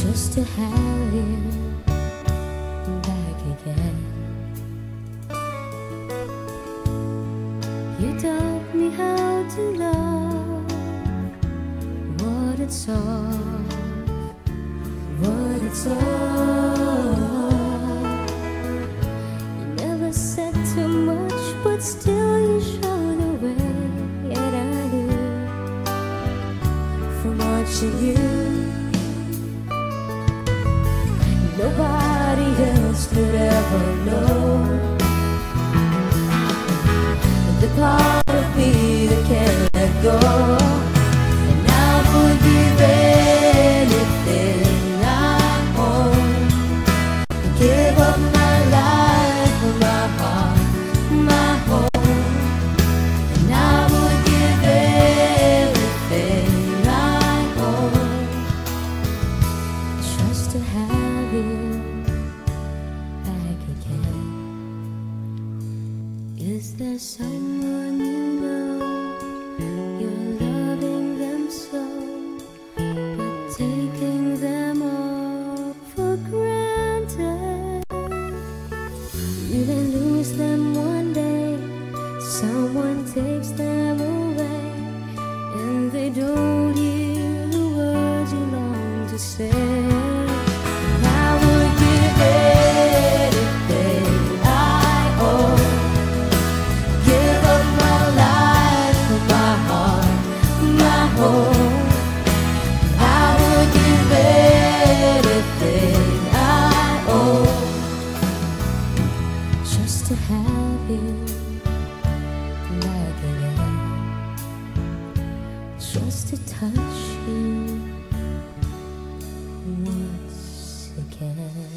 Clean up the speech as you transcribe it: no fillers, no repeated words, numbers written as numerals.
just to have you back again. You taught me how to love, what it's all, what it's all. You never said too much, but still you showed the way. Yet I knew from watching you, nobody else could ever know the part of me that can't let go. And I would give anything I own, give up my life for my heart, my home. And I would give everything I own just to have you back again. Is there someone you know, you're loving them so, but taking them all for granted? You may lose them one day, someone takes them away, and they don't hear the words you long to say. I would give anything I own, give up my life for my heart, my home. I would give anything I own just to have you back again, just to touch you once again.